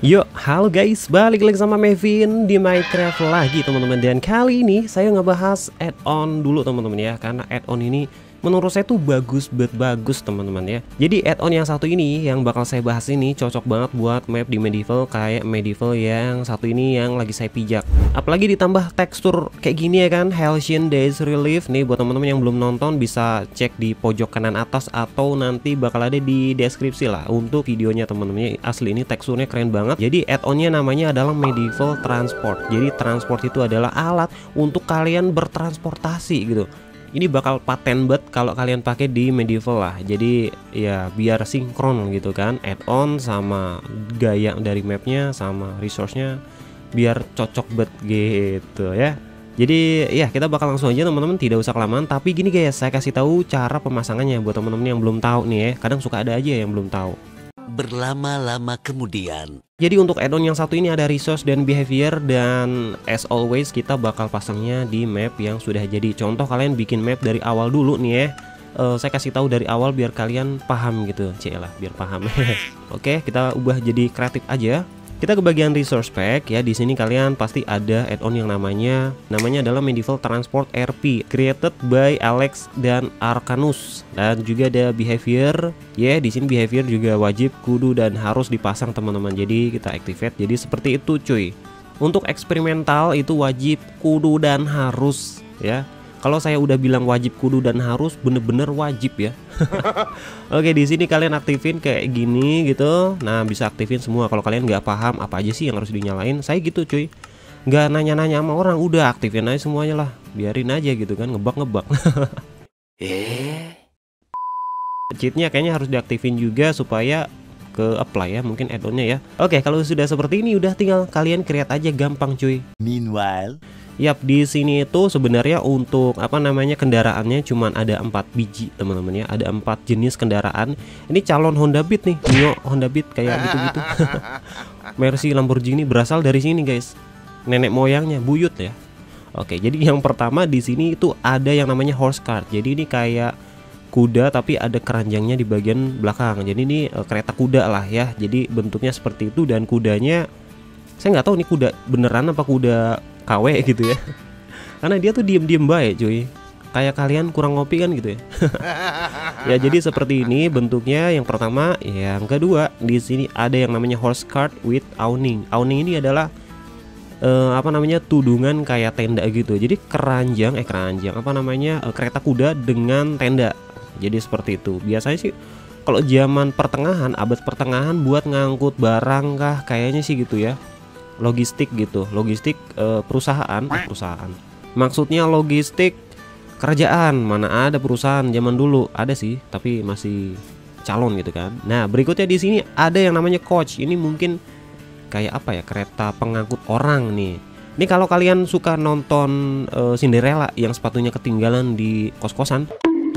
Yuk, halo guys, balik lagi sama Mevin di Minecraft lagi teman-teman. Dan kali ini saya ngebahas add-on dulu teman-teman ya, karena add-on ini menurut saya tuh bagus teman-teman ya. Jadi add-on yang satu ini yang bakal saya bahas ini cocok banget buat map di medieval, kayak medieval yang satu ini yang lagi saya pijak. Apalagi ditambah tekstur kayak gini ya kan, Halcyon Days Relief. Nih buat teman-teman yang belum nonton bisa cek di pojok kanan atas atau nanti bakal ada di deskripsi lah untuk videonya teman-teman. Asli ini teksturnya keren banget. Jadi add-onnya namanya adalah Medieval Transport. Jadi transport itu adalah alat untuk kalian bertransportasi gitu. Ini bakal paten banget kalau kalian pakai di medieval lah. Jadi ya biar sinkron gitu kan, add-on sama gaya dari mapnya sama resource-nya biar cocok banget gitu ya. Jadi ya kita bakal langsung aja teman-teman, tidak usah kelamaan. Tapi gini guys, saya kasih tahu cara pemasangannya buat teman-teman yang belum tahu nih ya. Kadang suka ada aja yang belum tahu. Berlama-lama kemudian. Jadi untuk add-on yang satu ini ada resource dan behavior, dan as always kita bakal pasangnya di map yang sudah jadi. Contoh kalian bikin map dari awal dulu nih ya. Saya kasih tahu dari awal biar kalian paham gitu. Cielah, biar paham. Oke, kita ubah jadi kreatif aja. Kita ke bagian resource pack ya. Di sini kalian pasti ada add-on yang namanya adalah Medieval Transport RP, created by Alex dan Arcanus. Dan juga ada behavior ya. Di sini behavior juga wajib, kudu, dan harus dipasang teman-teman. Jadi kita activate. Jadi seperti itu cuy. Untuk eksperimental itu wajib, kudu, dan harus ya. Kalau saya udah bilang wajib, kudu, dan harus, bener-bener wajib ya. Oke, di sini kalian aktifin kayak gini gitu. Nah, bisa aktifin semua. Kalau kalian nggak paham apa aja sih yang harus dinyalain, saya gitu cuy. Nggak nanya-nanya sama orang, udah aktifin aja semuanya lah. Biarin aja gitu kan, ngebak-ngebak. Cheatnya kayaknya harus diaktifin juga supaya ke apply ya, mungkin add-onnya ya. Oke, kalau sudah seperti ini udah tinggal kalian create aja, gampang cuy. Meanwhile, yap, di sini itu sebenarnya untuk kendaraannya cuman ada 4 biji teman-teman ya. Ada 4 jenis kendaraan. Ini calon Honda Beat nih, Mio Honda Beat kayak gitu-gitu. Mercy Lamborghini berasal dari sini guys. Nenek moyangnya buyut ya. Oke, jadi yang pertama di sini itu ada yang namanya horse cart. Jadi ini kayak kuda tapi ada keranjangnya di bagian belakang. Jadi ini kereta kuda lah ya. Jadi bentuknya seperti itu, dan kudanya saya nggak tahu ini kuda beneran apa kuda KW gitu ya. Karena dia tuh diem-diem baik cuy. Kayak kalian kurang ngopi kan gitu ya. Ya jadi seperti ini bentuknya yang pertama. Yang kedua di sini ada yang namanya horse cart with awning. Awning ini adalah tudungan kayak tenda gitu. Jadi keranjang kereta kuda dengan tenda. Jadi seperti itu. Biasanya sih kalau zaman pertengahan, abad pertengahan buat ngangkut barang kah, kayaknya sih gitu ya. Logistik gitu, logistik perusahaan. Maksudnya logistik kerajaan. Mana ada perusahaan zaman dulu, ada sih tapi masih calon gitu kan. Nah berikutnya di sini ada yang namanya coach. Ini mungkin kayak apa ya, kereta pengangkut orang nih. Ini kalau kalian suka nonton Cinderella yang sepatunya ketinggalan di kos-kosan.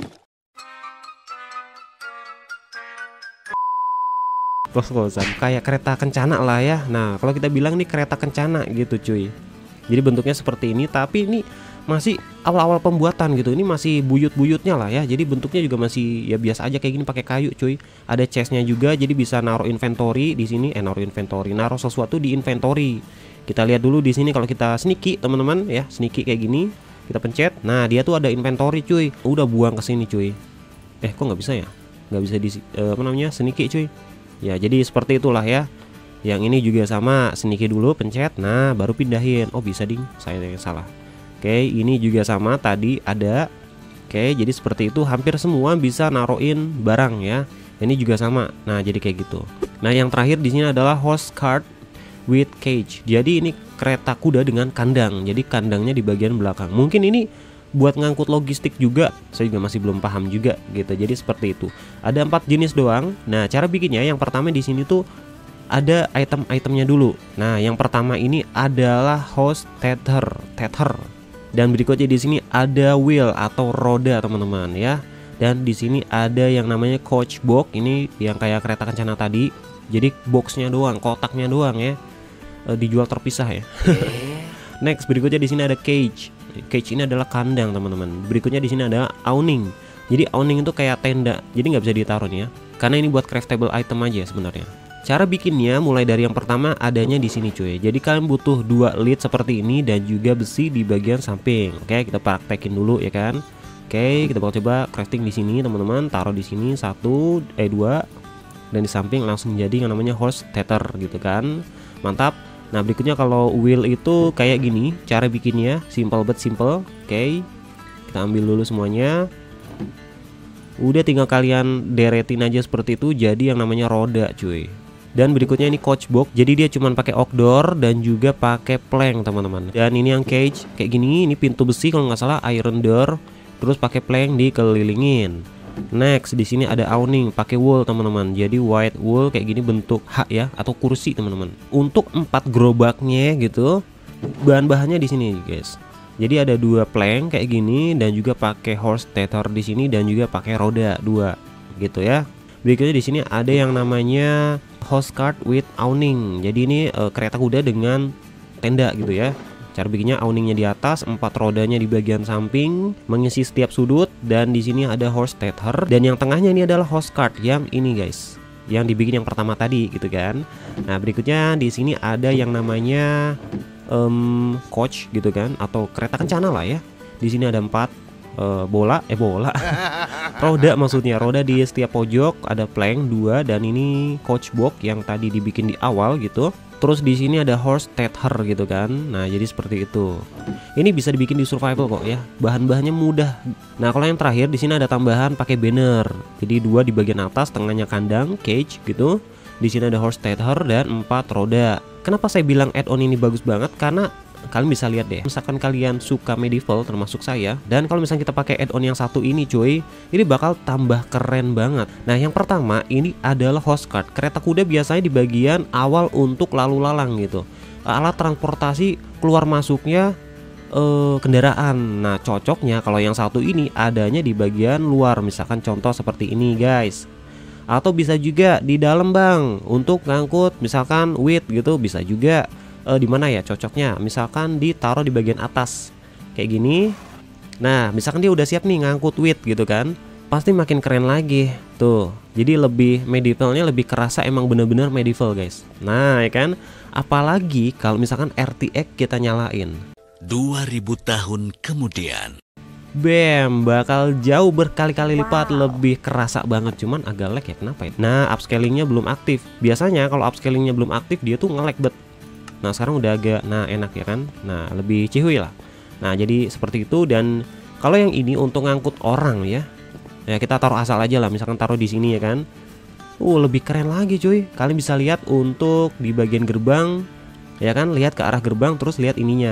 Kos-kosan kayak kereta kencana lah ya. Nah kalau kita bilang nih kereta kencana gitu cuy. Jadi bentuknya seperti ini, tapi ini masih awal-awal pembuatan gitu. Ini masih buyut-buyutnya lah ya. Jadi bentuknya juga masih ya biasa aja kayak gini, pakai kayu cuy. Ada chestnya juga, jadi bisa naruh inventory di sini. Naruh sesuatu di inventory. Kita lihat dulu di sini kalau kita sneaky teman-teman ya, sneaky kayak gini. Kita pencet. Nah dia tuh ada inventory cuy. Udah buang ke sini cuy. Kok nggak bisa ya? Nggak bisa di sneaky cuy. Ya jadi seperti itulah ya. Yang ini juga sama, sneaky dulu pencet. Nah baru pindahin. Oh bisa ding, saya yang salah. Oke, ini juga sama tadi ada. Oke, jadi seperti itu hampir semua bisa naruhin barang ya. Ini juga sama. Nah jadi kayak gitu. Nah yang terakhir di sini adalah horse cart with cage. Jadi ini kereta kuda dengan kandang. Jadi kandangnya di bagian belakang. Mungkin ini buat ngangkut logistik juga, saya juga masih belum paham juga gitu. Jadi seperti itu. Ada 4 jenis doang. Nah, cara bikinnya yang pertama di sini tuh ada item-itemnya dulu. Nah, yang pertama ini adalah host tether. Dan berikutnya di sini ada wheel atau roda teman-teman ya. Dan di sini ada yang namanya coach box. Ini yang kayak kereta kencana tadi. Jadi boxnya doang, kotaknya doang ya. Dijual terpisah ya. Next berikutnya di sini ada cage. Cage ini adalah kandang teman-teman. Berikutnya di sini ada awning. Jadi awning itu kayak tenda. Jadi nggak bisa ditaruh nih ya. Karena ini buat craftable item aja sebenarnya. Cara bikinnya mulai dari yang pertama adanya di sini cuy. Jadi kalian butuh 2 lid seperti ini dan juga besi di bagian samping. Oke, kita praktekin dulu ya kan. Oke, kita bakal coba crafting di sini teman-teman. Taruh di sini 2 dan di samping langsung jadi yang namanya horse tether gitu kan. Mantap. Nah, berikutnya kalau wheel itu kayak gini cara bikinnya, simple but simple. Oke. Kita ambil dulu semuanya. Udah tinggal kalian deretin aja seperti itu jadi yang namanya roda cuy. Dan berikutnya ini coach box. Jadi dia cuman pakai outdoor dan juga pakai plank teman-teman. Dan ini yang cage kayak gini, ini pintu besi kalau nggak salah, iron door. Terus pakai plank dikelilingin. Next di sini ada awning pakai wool teman-teman. Jadi white wool kayak gini bentuk H ya atau kursi teman-teman. Untuk 4 gerobaknya gitu. Bahan-bahannya di sini guys. Jadi ada 2 plank kayak gini dan juga pakai horse tether di sini dan juga pakai roda 2 gitu ya. Berikutnya di sini ada yang namanya horse cart with awning. Jadi ini kereta kuda dengan tenda gitu ya. Cara bikinnya awningnya di atas, 4 rodanya di bagian samping, mengisi setiap sudut, dan di sini ada horse tether dan yang tengahnya ini adalah horse cart yang ini guys, yang dibikin yang pertama tadi gitu kan. Nah, berikutnya di sini ada yang namanya coach gitu kan atau kereta kencana lah ya. Di sini ada 4 bola roda maksudnya, roda di setiap pojok, ada plank 2 dan ini coach box yang tadi dibikin di awal gitu. Terus di sini ada horse tether gitu kan. Nah, jadi seperti itu. Ini bisa dibikin di survival kok ya. Bahan-bahannya mudah. Nah, kalau yang terakhir di sini ada tambahan pakai banner. Jadi 2 di bagian atas, tengahnya kandang, cage gitu. Di sini ada horse tether dan 4 roda. Kenapa saya bilang add-on ini bagus banget? Karena kalian bisa lihat deh, misalkan kalian suka medieval termasuk saya, dan kalau misalnya kita pakai add-on yang satu ini cuy, ini bakal tambah keren banget. Nah, yang pertama ini adalah horse cart. Kereta kuda biasanya di bagian awal untuk lalu lalang gitu, alat transportasi keluar masuknya kendaraan. Nah, cocoknya kalau yang satu ini adanya di bagian luar, misalkan contoh seperti ini guys. Atau bisa juga di dalam bang untuk ngangkut misalkan wheat gitu, bisa juga. Di mana ya cocoknya? Misalkan ditaruh di bagian atas kayak gini. Nah, misalkan dia udah siap nih ngangkut wheat gitu kan, pasti makin keren lagi tuh. Jadi lebih medievalnya lebih kerasa, emang bener-bener medieval guys. Nah ya kan, apalagi kalau misalkan RTX kita nyalain 2000 tahun kemudian. Bam, bakal jauh berkali-kali lipat lebih kerasa banget. Cuman agak lag ya, kenapa ya? Nah, upscalingnya belum aktif. Biasanya kalau upscalingnya belum aktif dia tuh nge-lag bet. Nah, sekarang udah agak enak ya kan. Nah, lebih cihuy lah. Nah, jadi seperti itu. Dan kalau yang ini untuk ngangkut orang ya, ya kita taruh asal aja lah, misalkan taruh di sini ya kan. Lebih keren lagi cuy. Kalian bisa lihat untuk di bagian gerbang ya kan, lihat ke arah gerbang terus lihat ininya.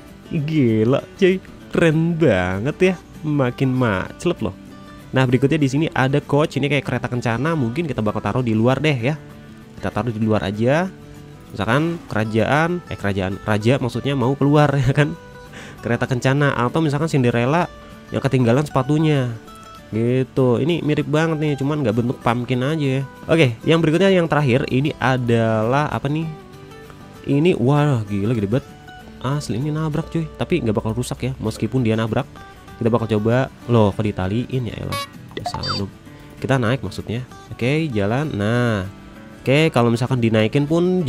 Gila cuy, keren banget ya. Makin macet loh. Nah, berikutnya di sini ada coach, ini kayak kereta kencana, mungkin kita bakal taruh di luar deh ya. Kita taruh di luar aja. Misalkan kerajaan raja maksudnya mau keluar ya kan, kereta kencana. Atau misalkan Cinderella yang ketinggalan sepatunya gitu. Ini mirip banget nih, cuman nggak bentuk pumpkin aja ya. Oke, yang berikutnya yang terakhir ini adalah apa nih? Ini wah gila gede banget. Asli ini nabrak cuy, tapi nggak bakal rusak ya meskipun dia nabrak. Kita bakal coba loh, kok ditaliin ya elah. Kita naik maksudnya. Oke, jalan. Nah, oke, kalau misalkan dinaikin pun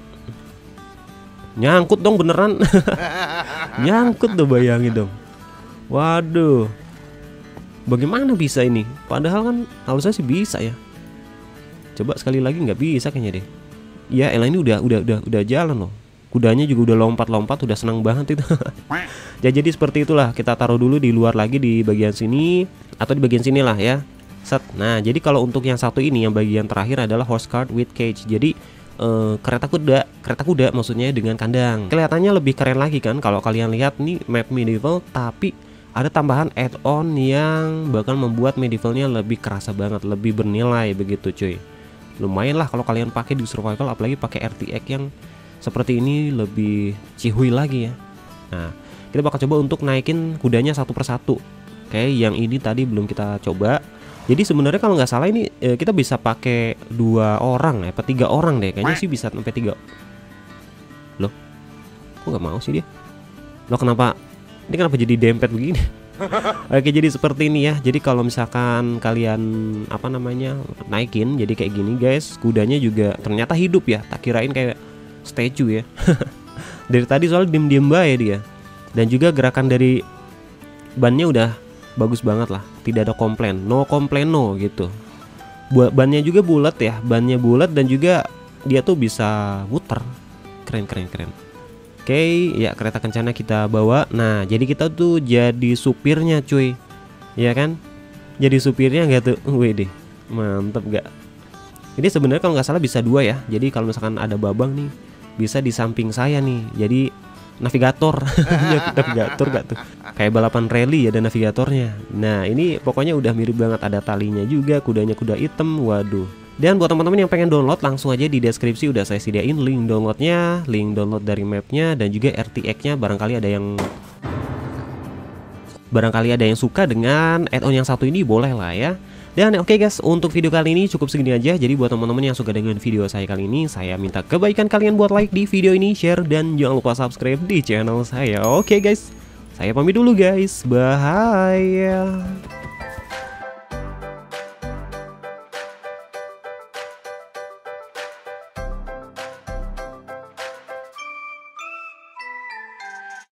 nyangkut dong beneran. Nyangkut tuh, bayangin dong. Waduh, bagaimana bisa ini? Padahal kan harusnya sih bisa ya. Coba sekali lagi, nggak bisa kayaknya deh. Ya elah, ini udah jalan loh. Kudanya juga udah lompat-lompat, udah senang banget itu. Ya, jadi seperti itulah. Kita taruh dulu di luar lagi di bagian sini atau di bagian sini lah ya. Set. Nah, jadi kalau untuk yang satu ini, yang bagian terakhir adalah horse cart with cage. Jadi kereta kuda maksudnya dengan kandang. Kelihatannya lebih keren lagi kan kalau kalian lihat nih map medieval, tapi ada tambahan add-on yang bakal membuat medievalnya lebih kerasa banget, lebih bernilai begitu cuy. Lumayan lah kalau kalian pakai di survival, apalagi pakai RTX yang seperti ini, lebih cihuy lagi ya. Nah, kita bakal coba untuk naikin kudanya satu persatu. Oke, yang ini tadi belum kita coba. Jadi sebenarnya kalau nggak salah ini kita bisa pakai 2 orang ya, apa 3 orang deh. Kayaknya sih bisa sampai 3. Loh, kok nggak mau sih dia? Loh, kenapa? Ini kenapa jadi dempet begini? Oke, jadi seperti ini ya. Jadi kalau misalkan kalian apa namanya naikin, jadi kayak gini guys, kudanya juga ternyata hidup ya. Tak kirain kayak statue ya. Dari tadi soal diem-diem bae dia. Dan juga gerakan dari bannya udah bagus banget lah, tidak ada komplain, no komplain no gitu. Buat bannya juga bulat ya, bannya bulat dan juga dia tuh bisa muter. Keren. Oke, ya kereta kencana kita bawa. Nah, jadi kita tuh jadi supirnya cuy. Ya kan? Jadi supirnya nggak tuh? Wih deh, mantep gak? Ini sebenarnya kalau nggak salah bisa 2 ya. Jadi kalau misalkan ada babang nih, bisa di samping saya nih. Jadi navigator. Navigator gak tuh? Kayak balapan rally ada navigatornya. Nah, ini pokoknya udah mirip banget, ada talinya juga, kudanya kuda hitam. Waduh. Dan buat teman-teman yang pengen download, langsung aja di deskripsi udah saya sediain link downloadnya, link download dari mapnya, dan juga RTX-nya. Barangkali ada yang suka dengan add-on yang satu ini, boleh lah ya. Dan oke guys, untuk video kali ini cukup segini aja. Jadi buat teman-teman yang suka dengan video saya kali ini, saya minta kebaikan kalian buat like di video ini, share, dan jangan lupa subscribe di channel saya. Oke guys, saya pamit dulu guys, bye.